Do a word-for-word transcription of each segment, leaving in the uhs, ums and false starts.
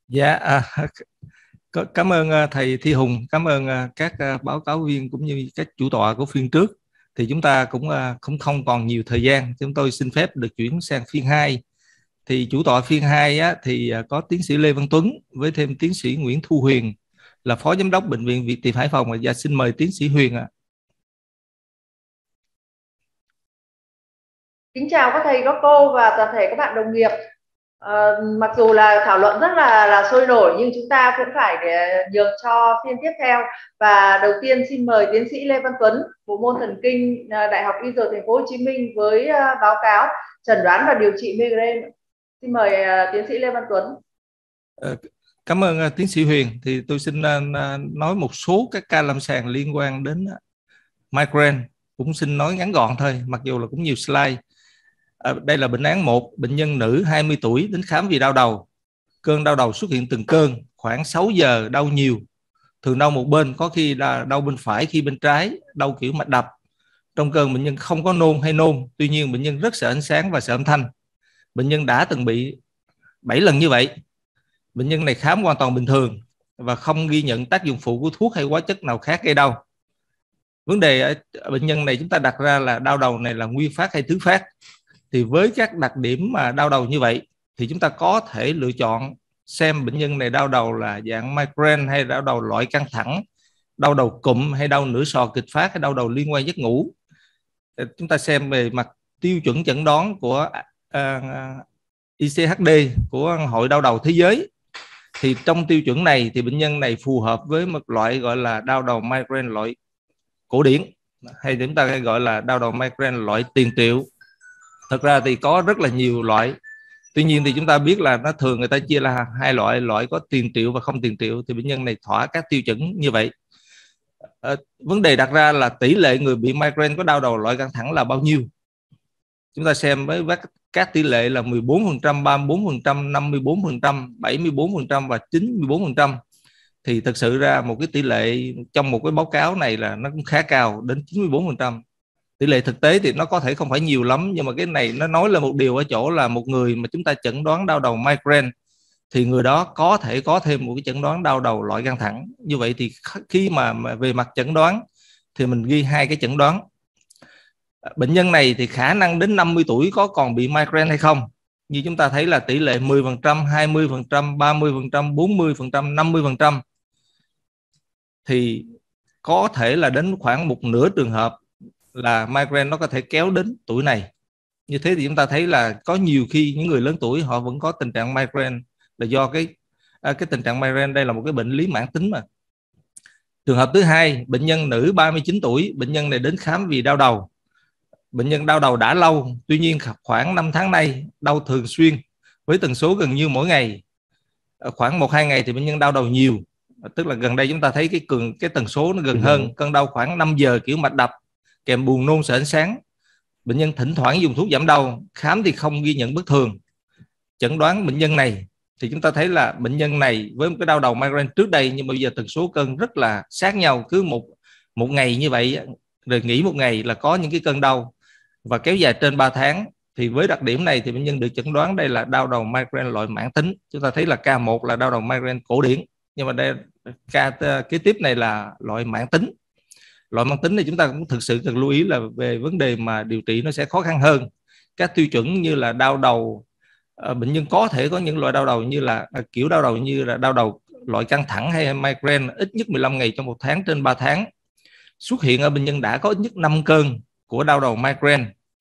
Dạ, à, có- cảm ơn à, thầy Thi Hùng, cảm ơn à, các à, báo cáo viên cũng như các chủ tọa của phiên trước. Thì chúng ta cũng à, cũng không còn nhiều thời gian, chúng tôi xin phép được chuyển sang phiên hai. Thì chủ tọa phiên hai á, thì à, có tiến sĩ Lê Văn Tuấn với thêm tiến sĩ Nguyễn Thu Huyền là phó giám đốc bệnh viện Việt Tiệp Hải Phòng. Và xin mời tiến sĩ Huyền ạ. Kính chào các thầy, các cô và toàn thể các bạn đồng nghiệp. Ờ, mặc dù là thảo luận rất là là sôi nổi nhưng chúng ta cũng phải để nhường cho phiên tiếp theo. Và đầu tiên xin mời tiến sĩ Lê Văn Tuấn, bộ môn thần kinh, à, Đại học Y Dược Thành phố Hồ Chí Minh với à, báo cáo chẩn đoán và điều trị migraine. Xin mời à, tiến sĩ Lê Văn Tuấn. Ờ, Cảm ơn à, tiến sĩ Huyền. Thì tôi xin à, à, nói một số các ca lâm sàng liên quan đến à, migraine. Cũng xin nói ngắn gọn thôi, mặc dù là cũng nhiều slide. À, đây là bệnh án một, bệnh nhân nữ hai mươi tuổi đến khám vì đau đầu. Cơn đau đầu xuất hiện từng cơn, khoảng sáu giờ đau nhiều. Thường đau một bên, có khi là đau bên phải, khi bên trái, đau kiểu mạch đập. Trong cơn bệnh nhân không có nôn hay nôn, tuy nhiên bệnh nhân rất sợ ánh sáng và sợ âm thanh. Bệnh nhân đã từng bị bảy lần như vậy. Bệnh nhân này khám hoàn toàn bình thường và không ghi nhận tác dụng phụ của thuốc hay hóa chất nào khác gây đau. Vấn đề ở bệnh nhân này chúng ta đặt ra là đau đầu này là nguyên phát hay thứ phát. Thì với các đặc điểm mà đau đầu như vậy thì chúng ta có thể lựa chọn xem bệnh nhân này đau đầu là dạng migraine hay đau đầu loại căng thẳng, đau đầu cụm hay đau nửa sọ kịch phát hay đau đầu liên quan giấc ngủ. Chúng ta xem về mặt tiêu chuẩn chẩn đoán của uh, i xê hát đê của Hội Đau đầu Thế giới. Thì trong tiêu chuẩn này thì bệnh nhân này phù hợp với một loại gọi là đau đầu migraine loại cổ điển, hay chúng ta hay gọi là đau đầu migraine loại tiền triệu. Thật ra thì có rất là nhiều loại, tuy nhiên thì chúng ta biết là nó thường người ta chia là hai loại, loại có tiền triệu và không tiền triệu. Thì bệnh nhân này thỏa các tiêu chuẩn như vậy. À, vấn đề đặt ra là tỷ lệ người bị migraine có đau đầu loại căng thẳng là bao nhiêu. Chúng ta xem với các tỷ lệ là mười bốn phần trăm, ba mươi bốn phần trăm, năm mươi bốn phần trăm, bảy mươi bốn phần trăm và chín mươi bốn phần trăm. Thì thực sự ra một cái tỷ lệ trong một cái báo cáo này là nó cũng khá cao, đến chín mươi bốn phần trăm. Tỷ lệ thực tế thì nó có thể không phải nhiều lắm, nhưng mà cái này nó nói là một điều ở chỗ là một người mà chúng ta chẩn đoán đau đầu migraine thì người đó có thể có thêm một cái chẩn đoán đau đầu loại căng thẳng. Như vậy thì khi mà về mặt chẩn đoán thì mình ghi hai cái chẩn đoán. Bệnh nhân này thì khả năng đến năm mươi tuổi có còn bị migraine hay không? Như chúng ta thấy là tỷ lệ mười phần trăm, hai mươi phần trăm, ba mươi phần trăm, bốn mươi phần trăm, năm mươi phần trăm. Thì có thể là đến khoảng một nửa trường hợp là migraine nó có thể kéo đến tuổi này. Như thế thì chúng ta thấy là có nhiều khi những người lớn tuổi họ vẫn có tình trạng migraine là do cái cái tình trạng migraine đây là một cái bệnh lý mãn tính mà. Trường hợp thứ hai, bệnh nhân nữ ba mươi chín tuổi, bệnh nhân này đến khám vì đau đầu. Bệnh nhân đau đầu đã lâu, tuy nhiên khoảng năm tháng nay đau thường xuyên với tần số gần như mỗi ngày. Khoảng một hai ngày thì bệnh nhân đau đầu nhiều, tức là gần đây chúng ta thấy cái cường cái tần số nó gần hơn. Cơn đau khoảng năm giờ kiểu mạch đập kèm buồn nôn sợ ánh sáng. Bệnh nhân thỉnh thoảng dùng thuốc giảm đau, khám thì không ghi nhận bất thường. Chẩn đoán bệnh nhân này thì chúng ta thấy là bệnh nhân này với một cái đau đầu migraine trước đây, nhưng bây giờ tần số cơn rất là sát nhau, cứ một một ngày như vậy rồi nghỉ một ngày là có những cái cơn đau và kéo dài trên ba tháng. Thì với đặc điểm này thì bệnh nhân được chẩn đoán đây là đau đầu migraine loại mãn tính. Chúng ta thấy là ca một là đau đầu migraine cổ điển, nhưng mà đây ca kế tiếp này là loại mãn tính. Loại mãn tính này chúng ta cũng thực sự cần lưu ý là về vấn đề mà điều trị nó sẽ khó khăn hơn. Các tiêu chuẩn như là đau đầu, bệnh nhân có thể có những loại đau đầu như là kiểu đau đầu như là đau đầu loại căng thẳng hay migraine ít nhất mười lăm ngày trong một tháng trên ba tháng. Xuất hiện ở bệnh nhân đã có ít nhất năm cơn của đau đầu migraine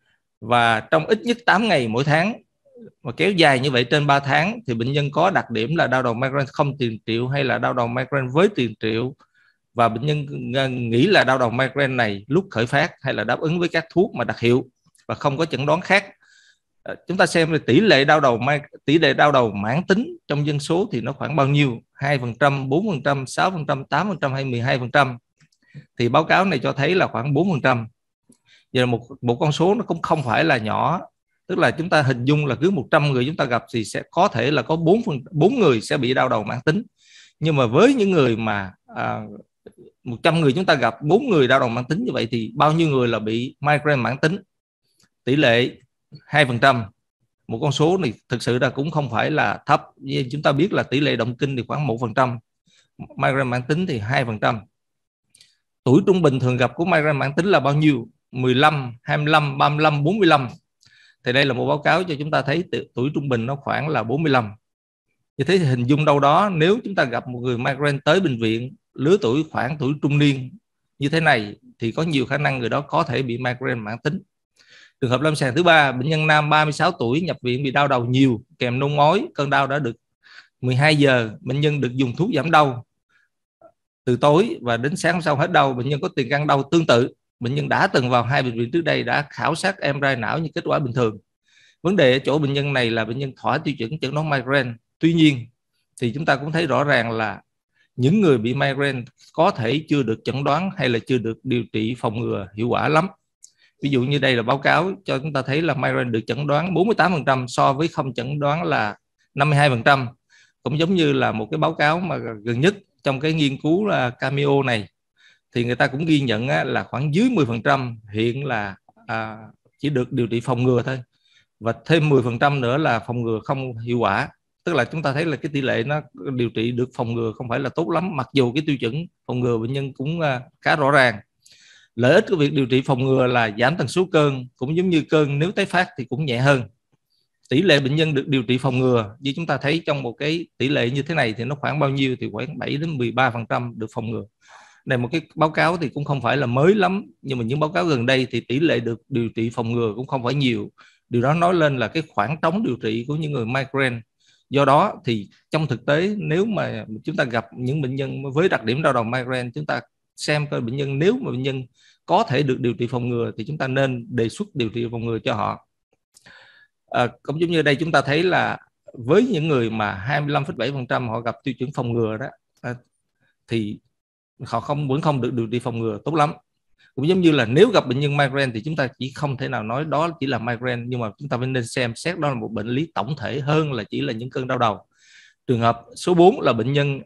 và trong ít nhất tám ngày mỗi tháng, và kéo dài như vậy trên ba tháng thì bệnh nhân có đặc điểm là đau đầu migraine không tiền triệu hay là đau đầu migraine với tiền triệu, và bệnh nhân nghĩ là đau đầu migraine này lúc khởi phát hay là đáp ứng với các thuốc mà đặc hiệu và không có chẩn đoán khác. Chúng ta xem về tỷ lệ đau đầu tỷ lệ đau đầu mãn tính trong dân số thì nó khoảng bao nhiêu? hai phần trăm, bốn phần trăm, sáu phần trăm, tám phần trăm hay mười hai phần trăm? Thì báo cáo này cho thấy là khoảng bốn phần trăm. Vậy là một một con số nó cũng không phải là nhỏ. Tức là chúng ta hình dung là cứ một trăm người chúng ta gặp thì sẽ có thể là có bốn phần bốn người sẽ bị đau đầu mãn tính. Nhưng mà với những người mà à, một trăm người chúng ta gặp bốn người đau đầu mãn tính như vậy thì bao nhiêu người là bị migraine mãn tính? Tỷ lệ hai phần trăm. Một con số này thực sự là cũng không phải là thấp. Như chúng ta biết là tỷ lệ động kinh thì khoảng một phần trăm, migraine mãn tính thì hai phần trăm. Tuổi trung bình thường gặp của migraine mãn tính là bao nhiêu? mười lăm, hai mươi lăm, ba mươi lăm, bốn mươi lăm. Thì đây là một báo cáo cho chúng ta thấy tuổi trung bình nó khoảng là bốn mươi lăm. Như thế thì hình dung đâu đó, nếu chúng ta gặp một người migraine tới bệnh viện lứa tuổi khoảng tuổi trung niên như thế này thì có nhiều khả năng người đó có thể bị migraine mãn tính. Trường hợp lâm sàng thứ ba, bệnh nhân nam ba mươi sáu tuổi nhập viện bị đau đầu nhiều kèm nôn ói, cơn đau đã được mười hai giờ, bệnh nhân được dùng thuốc giảm đau từ tối và đến sáng hôm sau hết đau. Bệnh nhân có tiền căn đau tương tự, bệnh nhân đã từng vào hai bệnh viện trước đây, đã khảo sát em rờ i não như kết quả bình thường. Vấn đề ở chỗ bệnh nhân này là bệnh nhân thỏa tiêu chuẩn chẩn đoán migraine. Tuy nhiên thì chúng ta cũng thấy rõ ràng là những người bị migraine có thể chưa được chẩn đoán hay là chưa được điều trị phòng ngừa hiệu quả lắm. Ví dụ như đây là báo cáo cho chúng ta thấy là migraine được chẩn đoán bốn mươi tám phần trăm so với không chẩn đoán là năm mươi hai phần trăm. Cũng giống như là một cái báo cáo mà gần nhất trong cái nghiên cứu là Cameo này, thì người ta cũng ghi nhận là khoảng dưới mười phần trăm hiện là à, chỉ được điều trị phòng ngừa thôi, và thêm mười phần trăm nữa là phòng ngừa không hiệu quả. Tức là chúng ta thấy là cái tỷ lệ nó điều trị được phòng ngừa không phải là tốt lắm, mặc dù cái tiêu chuẩn phòng ngừa bệnh nhân cũng khá rõ ràng. Lợi ích của việc điều trị phòng ngừa là giảm tần số cơn, cũng giống như cơn nếu tái phát thì cũng nhẹ hơn. Tỷ lệ bệnh nhân được điều trị phòng ngừa như chúng ta thấy trong một cái tỷ lệ như thế này thì nó khoảng bao nhiêu? Thì khoảng bảy đến mười ba phần trăm được phòng ngừa. Này một cái báo cáo thì cũng không phải là mới lắm, nhưng mà những báo cáo gần đây thì tỷ lệ được điều trị phòng ngừa cũng không phải nhiều. Điều đó nói lên là cái khoảng trống điều trị của những người migraine. Do đó thì trong thực tế, nếu mà chúng ta gặp những bệnh nhân với đặc điểm đau đầu migraine, chúng ta xem coi bệnh nhân, nếu mà bệnh nhân có thể được điều trị phòng ngừa thì chúng ta nên đề xuất điều trị phòng ngừa cho họ. À, cũng giống như đây chúng ta thấy là với những người mà hai mươi lăm phẩy bảy phần trăm họ gặp tiêu chuẩn phòng ngừa đó, à, thì họ không vẫn không được điều trị phòng ngừa tốt lắm. Cũng giống như là nếu gặp bệnh nhân migraine thì chúng ta chỉ không thể nào nói đó chỉ là migraine, nhưng mà chúng ta phải nên xem xét đó là một bệnh lý tổng thể hơn là chỉ là những cơn đau đầu. Trường hợp số bốn là bệnh nhân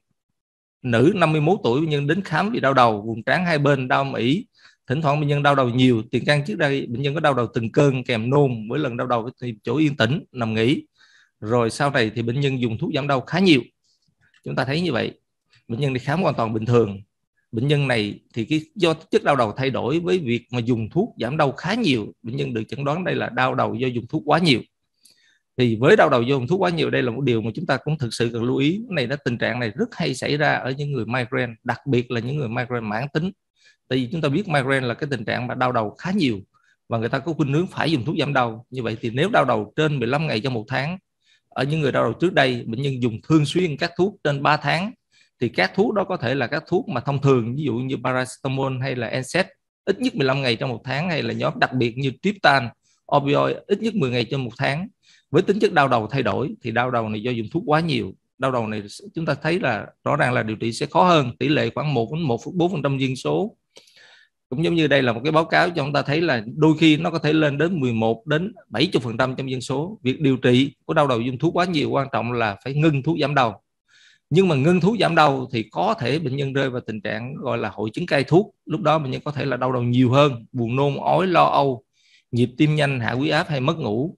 nữ năm mươi mốt tuổi, bệnh nhân đến khám vì đau đầu, vùng trán hai bên đau âm ỉ, thỉnh thoảng bệnh nhân đau đầu nhiều. Tiền căn trước đây bệnh nhân có đau đầu từng cơn kèm nôn, mỗi lần đau đầu thì chỗ yên tĩnh nằm nghỉ. Rồi sau này thì bệnh nhân dùng thuốc giảm đau khá nhiều. Chúng ta thấy như vậy, bệnh nhân đi khám hoàn toàn bình thường. Bệnh nhân này thì cái do chất đau đầu thay đổi với việc mà dùng thuốc giảm đau khá nhiều, bệnh nhân được chẩn đoán đây là đau đầu do dùng thuốc quá nhiều. Thì với đau đầu do dùng thuốc quá nhiều, đây là một điều mà chúng ta cũng thực sự cần lưu ý. Cái này đó, tình trạng này rất hay xảy ra ở những người migraine, đặc biệt là những người migraine mãn tính. Tại vì chúng ta biết migraine là cái tình trạng mà đau đầu khá nhiều và người ta có khuynh hướng phải dùng thuốc giảm đau. Như vậy thì nếu đau đầu trên mười lăm ngày trong một tháng, ở những người đau đầu trước đây bệnh nhân dùng thường xuyên các thuốc trên ba tháng, thì các thuốc đó có thể là các thuốc mà thông thường, ví dụ như paracetamol hay là N SAID ít nhất mười lăm ngày trong một tháng, hay là nhóm đặc biệt như triptan, opioid ít nhất mười ngày trong một tháng. Với tính chất đau đầu thay đổi thì đau đầu này do dùng thuốc quá nhiều, đau đầu này chúng ta thấy là rõ ràng là điều trị sẽ khó hơn, tỷ lệ khoảng một đến một phẩy bốn phần trăm dân số. Cũng giống như đây là một cái báo cáo cho chúng ta thấy là đôi khi nó có thể lên đến mười một đến bảy mươi phần trăm trong dân số. Việc điều trị của đau đầu dùng thuốc quá nhiều, quan trọng là phải ngưng thuốc giảm đau. Nhưng mà ngưng thuốc giảm đau thì có thể bệnh nhân rơi vào tình trạng gọi là hội chứng cai thuốc. Lúc đó bệnh nhân có thể là đau đầu nhiều hơn, buồn nôn, ói, lo âu, nhịp tim nhanh, hạ huyết áp hay mất ngủ.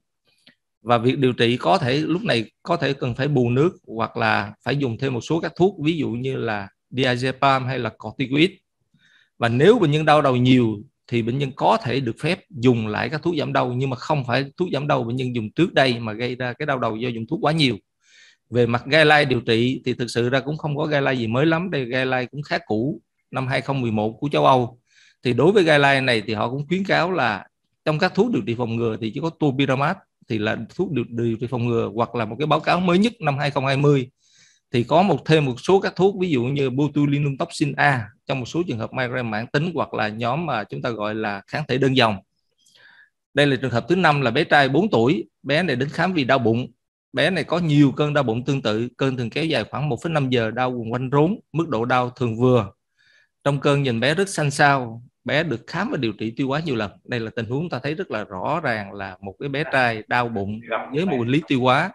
Và việc điều trị có thể lúc này có thể cần phải bù nước, hoặc là phải dùng thêm một số các thuốc, ví dụ như là diazepam hay là corticoid. Và nếu bệnh nhân đau đầu nhiều thì bệnh nhân có thể được phép dùng lại các thuốc giảm đau, nhưng mà không phải thuốc giảm đau bệnh nhân dùng trước đây mà gây ra cái đau đầu do dùng thuốc quá nhiều. Về mặt guideline điều trị thì thực sự ra cũng không có guideline gì mới lắm. Đây guideline cũng khá cũ, năm hai không một một của châu Âu. Thì đối với guideline này thì họ cũng khuyến cáo là trong các thuốc điều trị phòng ngừa thì chỉ có topiramate thì là thuốc điều, điều trị phòng ngừa, hoặc là một cái báo cáo mới nhất năm hai không hai không thì có một thêm một số các thuốc, ví dụ như botulinum toxin A trong một số trường hợp migraine mãn tính, hoặc là nhóm mà chúng ta gọi là kháng thể đơn dòng. Đây là trường hợp thứ năm, là bé trai bốn tuổi, bé này đến khám vì đau bụng. Bé này có nhiều cơn đau bụng tương tự, cơn thường kéo dài khoảng một phẩy năm giờ, đau quanh quanh rốn, mức độ đau thường vừa. Trong cơn nhìn bé rất xanh xao, bé được khám và điều trị tiêu hóa nhiều lần. Đây là tình huống ta thấy rất là rõ ràng là một cái bé trai đau bụng với một bệnh lý tiêu hóa.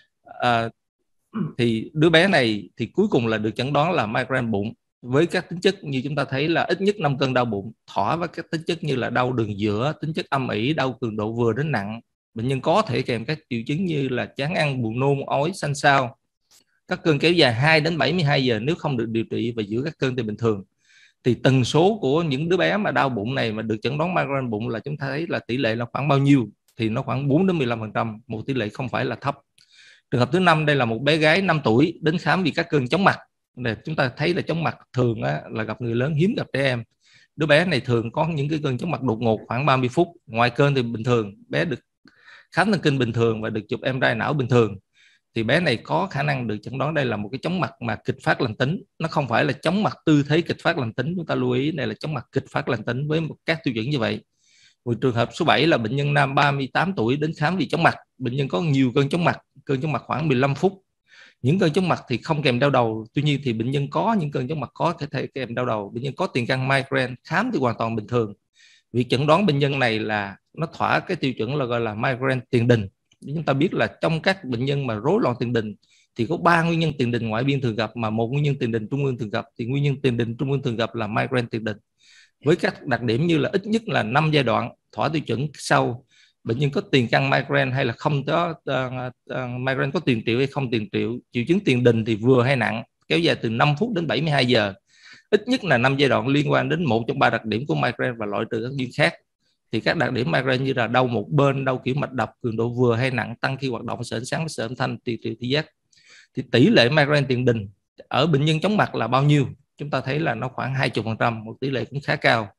À, thì đứa bé này thì cuối cùng là được chẩn đoán là migraine bụng, với các tính chất như chúng ta thấy là ít nhất năm cơn đau bụng, thỏa với các tính chất như là đau đường giữa, tính chất âm ỉ, đau cường độ vừa đến nặng, bệnh nhân có thể kèm các triệu chứng như là chán ăn, buồn nôn, ói, xanh xao. Các cơn kéo dài hai đến bảy mươi hai giờ nếu không được điều trị và giữ các cơn thì bình thường. Thì tần số của những đứa bé mà đau bụng này mà được chẩn đoán migraine bụng là chúng ta thấy là tỷ lệ là khoảng bao nhiêu? Thì nó khoảng bốn đến mười lăm phần trăm, một tỷ lệ không phải là thấp. Trường hợp thứ năm, đây là một bé gái năm tuổi đến khám vì các cơn chóng mặt. Để chúng ta thấy là chóng mặt thường á, là gặp người lớn, hiếm gặp trẻ em. Đứa bé này thường có những cái cơn chóng mặt đột ngột khoảng ba mươi phút. Ngoài cơn thì bình thường, bé được khám thần kinh bình thường và được chụp em rờ i não bình thường. Thì bé này có khả năng được chẩn đoán đây là một cái chóng mặt mà kịch phát lành tính. Nó không phải là chóng mặt tư thế kịch phát lành tính. Chúng ta lưu ý đây là chóng mặt kịch phát lành tính với một các tiêu chuẩn như vậy. Một trường hợp số bảy là bệnh nhân nam ba mươi tám tuổi đến khám vì chóng mặt. Bệnh nhân có nhiều cơn chóng mặt, cơn chóng mặt khoảng mười lăm phút. Những cơn chóng mặt thì không kèm đau đầu. Tuy nhiên thì bệnh nhân có những cơn chóng mặt có thể kèm đau đầu. Bệnh nhân có tiền căn migraine, khám thì hoàn toàn bình thường. Việc chẩn đoán bệnh nhân này là nó thỏa cái tiêu chuẩn là gọi là migraine tiền đình. Chúng ta biết là trong các bệnh nhân mà rối loạn tiền đình thì có ba nguyên nhân tiền đình ngoại biên thường gặp, mà một nguyên nhân tiền đình trung ương thường gặp. Thì nguyên nhân tiền đình trung ương thường gặp là migraine tiền đình, với các đặc điểm như là ít nhất là năm giai đoạn thỏa tiêu chuẩn sau. Bệnh nhân có tiền căn migraine hay là không có uh, uh, migraine có tiền triệu hay không tiền triệu. Triệu chứng tiền đình thì vừa hay nặng, kéo dài từ năm phút đến bảy mươi hai giờ. Ít nhất là năm giai đoạn liên quan đến một trong ba đặc điểm của migraine và loại trừ các duyên khác. Thì các đặc điểm migraine như là đau một bên, đau kiểu mạch đập, cường độ vừa hay nặng, tăng khi hoạt động, sợ ánh sáng, sợ âm thanh, trì trì thị giác. Thì tỷ lệ migraine tiền đình ở bệnh nhân chóng mặt là bao nhiêu? Chúng ta thấy là nó khoảng hai mươi phần trăm, một tỷ lệ cũng khá cao.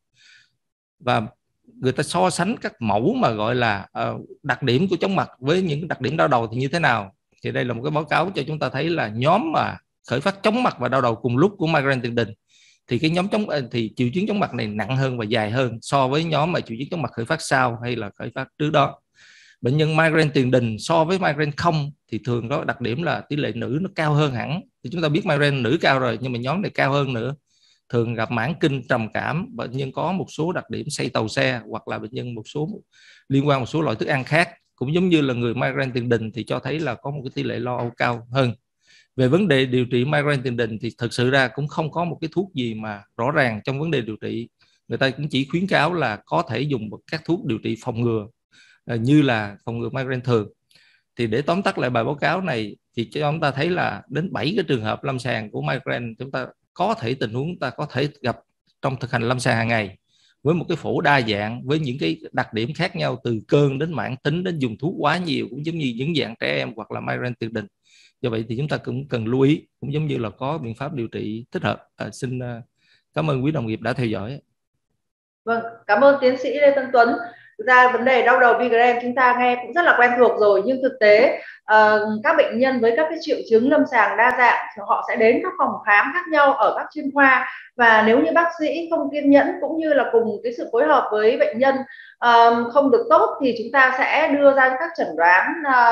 Và người ta so sánh các mẫu mà gọi là uh, đặc điểm của chóng mặt với những đặc điểm đau đầu thì như thế nào? Thì đây là một cái báo cáo cho chúng ta thấy là nhóm mà khởi phát chóng mặt và đau đầu cùng lúc của migraine tiền đình thì cái nhóm chống thì triệu chứng chóng mặt này nặng hơn và dài hơn so với nhóm mà triệu chứng chóng mặt khởi phát sau hay là khởi phát trước đó. Bệnh nhân migraine tiền đình so với migraine không thì thường có đặc điểm là tỷ lệ nữ nó cao hơn hẳn. Thì chúng ta biết migraine nữ cao rồi, nhưng mà nhóm này cao hơn nữa. Thường gặp mãn kinh, trầm cảm, bệnh nhân có một số đặc điểm say tàu xe, hoặc là bệnh nhân một số liên quan một số loại thức ăn khác. Cũng giống như là người migraine tiền đình thì cho thấy là có một cái tỷ lệ lo âu cao hơn. Về vấn đề điều trị migraine tiền đình thì thực sự ra cũng không có một cái thuốc gì mà rõ ràng trong vấn đề điều trị. Người ta cũng chỉ khuyến cáo là có thể dùng các thuốc điều trị phòng ngừa như là phòng ngừa migraine thường. Thì để tóm tắt lại bài báo cáo này thì chúng ta thấy là đến bảy cái trường hợp lâm sàng của migraine chúng ta có thể tình huống ta có thể gặp trong thực hành lâm sàng hàng ngày, với một cái phổ đa dạng, với những cái đặc điểm khác nhau từ cơn đến mãn tính đến dùng thuốc quá nhiều, cũng giống như những dạng trẻ em hoặc là migraine tiền đình. Do vậy thì chúng ta cũng cần lưu ý, cũng giống như là có biện pháp điều trị thích hợp. À, xin uh, cảm ơn quý đồng nghiệp đã theo dõi. Vâng, cảm ơn tiến sĩ Lê Tân Tuấn. Thực ra vấn đề đau đầu migraine chúng ta nghe cũng rất là quen thuộc rồi, nhưng thực tế uh, các bệnh nhân với các cái triệu chứng lâm sàng đa dạng thì họ sẽ đến các phòng khám khác nhau ở các chuyên khoa, và nếu như bác sĩ không kiên nhẫn cũng như là cùng cái sự phối hợp với bệnh nhân uh, không được tốt thì chúng ta sẽ đưa ra các chẩn đoán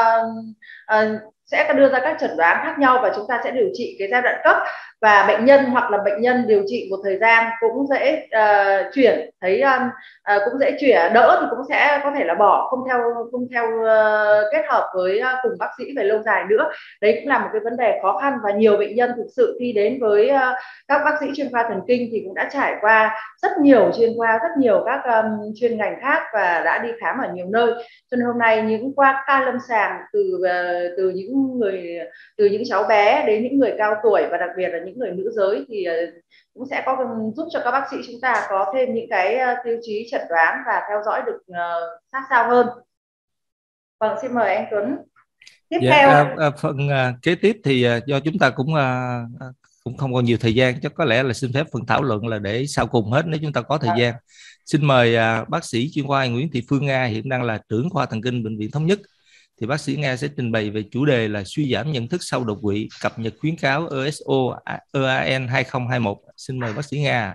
uh, uh, sẽ đưa ra các chẩn đoán khác nhau, và chúng ta sẽ điều trị cái giai đoạn cấp, và bệnh nhân hoặc là bệnh nhân điều trị một thời gian cũng dễ uh, chuyển thấy um, uh, cũng dễ chuyển đỡ thì cũng sẽ có thể là bỏ, không theo không theo uh, kết hợp với uh, cùng bác sĩ về lâu dài nữa. Đấy cũng là một cái vấn đề khó khăn, và nhiều bệnh nhân thực sự khi đến với uh, các bác sĩ chuyên khoa thần kinh thì cũng đã trải qua rất nhiều chuyên khoa, rất nhiều các um, chuyên ngành khác và đã đi khám ở nhiều nơi. Cho nên hôm nay những qua ca lâm sàng từ uh, từ những người từ những cháu bé đến những người cao tuổi và đặc biệt là những người nữ giới thì cũng sẽ có giúp cho các bác sĩ chúng ta có thêm những cái tiêu chí chẩn đoán và theo dõi được uh, sát sao hơn. Vâng, xin mời anh Tuấn. Tiếp dạ, theo à, à, phần à, kế tiếp thì à, do chúng ta cũng à, cũng không còn nhiều thời gian, chắc có lẽ là xin phép phần thảo luận là để sau cùng hết nếu chúng ta có thời gian. Xin mời à, bác sĩ chuyên khoa Nguyễn Thị Phương Nga, hiện đang là trưởng khoa thần kinh Bệnh viện Thống Nhất. Thì bác sĩ Nga sẽ trình bày về chủ đề là suy giảm nhận thức sau đột quỵ, cập nhật khuyến cáo e ét o e a en hai không hai mốt. Xin mời bác sĩ Nga.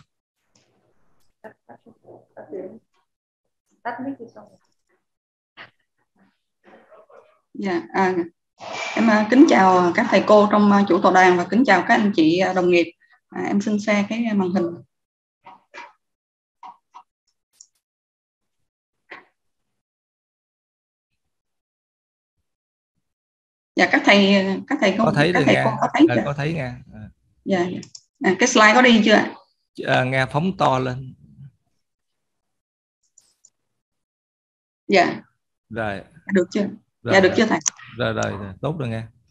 Dạ, à, em kính chào các thầy cô trong chủ tọa đàn và kính chào các anh chị đồng nghiệp. À, em xin share cái màn hình. Dạ, các thầy các thầy có thấy các thầy cô có thấy chưa? Có thấy Nga. À. Dạ, dạ. À, cái slide có đi chưa ạ? À, Nga phóng to lên. Dạ. Rồi. Được chưa? Rồi, Dạ được chưa thầy? Rồi, rồi, rồi tốt rồi nghe.